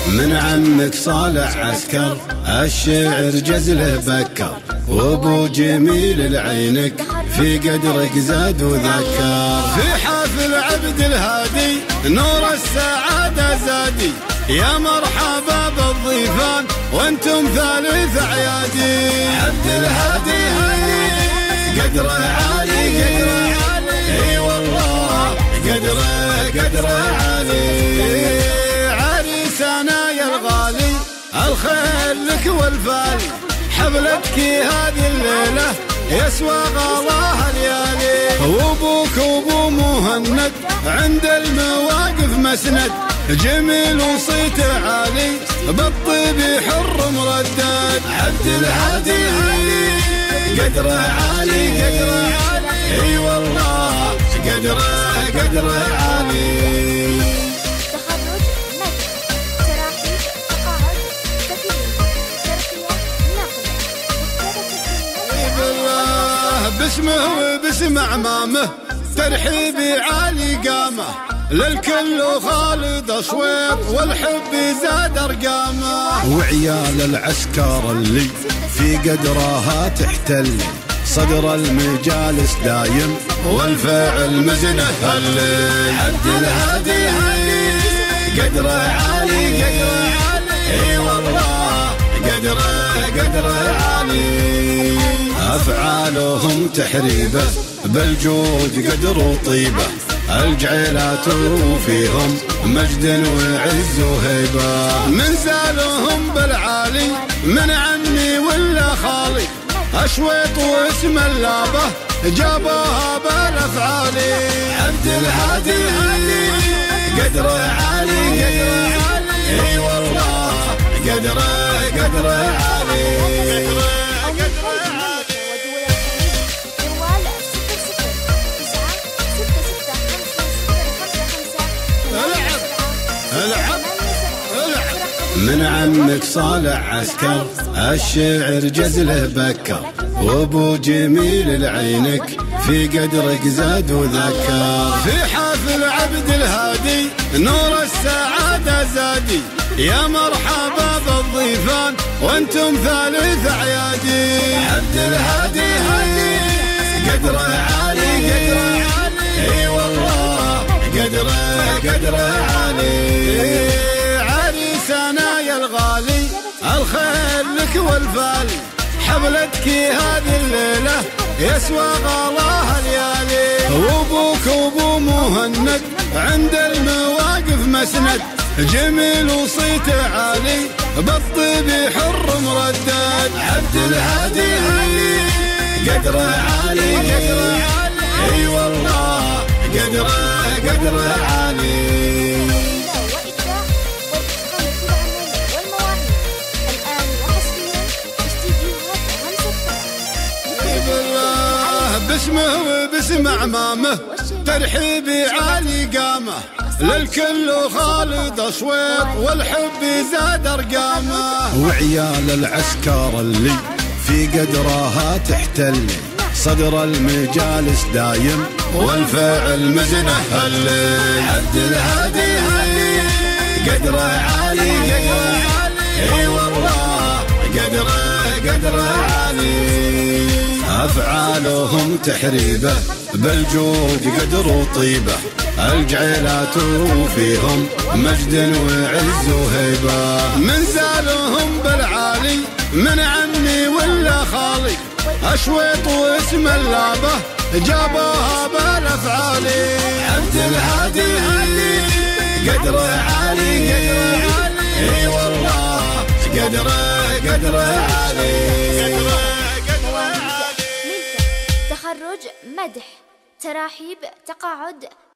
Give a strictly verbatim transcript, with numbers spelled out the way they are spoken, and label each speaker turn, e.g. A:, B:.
A: من عمك صالح عسكر الشعر جزله بكر، وابو جميل العينك في قدرك زاد وذكر. في حفل عبد الهادي نور السعادة زادي، يا مرحبا بالضيفان وانتم ثالث عيادي. عبد الهادي قدره عالي قدره عالي، اي والله قدره قدره عالي. عريسنا يا الغالي الخير لك والفالي، حفلتك هذه الليلة يسوى غلاها ليالي. وابوك وابو مهند عند المواقف مسند، جميل وصيته عالي بالطيب حر مردد. عبد الهادي قدره عالي قدره عالي، اي والله قدره قدره عالي. باسمه وباسم عمامه ترحيبي عالي قامه، للكل خالد اصويت والحب زاد ارقامه. وعيال العسكر اللي في قدرها تحتل، صدر المجالس دايم والفعل مزنه اللي. عبد الهادي قدره عالي قدره عالي، اي والله قدره قدره عالي. أفعالهم تحريبه بالجود قدر وطيبه، الجعيلات فيهم مجد وعز وهيبه. من زالهم بالعالي من عمي ولا خالي، أشويط واسم اللابه جابوها بالأفعالي. عبد الهادي قدره عالي قدره عالي، اي والله قدره قدره عالي. من عمك صالح عسكر الشعر جزله بكر، وابو جميل العينك في قدرك زاد وذكر. في حفل عبد الهادي نور السعادة زادي، يا مرحبا بالضيفان وانتم ثالث عيادي. عبد الهادي قدره عالي قدره عالي، اي والله قدره قدره عالي. عريسنا يا الغالي الخير لك والفالي، حفلتك هذه الليلة يسوى غلاها ليالي. وابوك وابو مهند عند المواقف مسند، جميل وصيته عالي بالطيب حر مردد. عبد الهادي قدره عالي قدره عالي، اي والله قدره قدره عالي. باسمه وباسم عمامه ترحيبي عالي قامه، للكل خالد اصويت والحب زاد ارقامه. وعيال العسكر اللي في قدرها تحتل، صدر المجالس دايم والفعل مزنه اللي. عبد الهادي قدره عالي قدره عالي، اي والله قدره قدره عالي. أفعالهم تحريبه بالجود قدر وطيبه، الجعيلات فيهم مجد وعز وهيبه. من زالهم بالعالي من عمي ولا خالي، أشويط واسم اللابه جابوها بالأفعالي. عبد الهادي قدره عالي قدره عالي، اي والله قدره قدره عالي.
B: تخرج، مدح، تراحيب، تقاعد.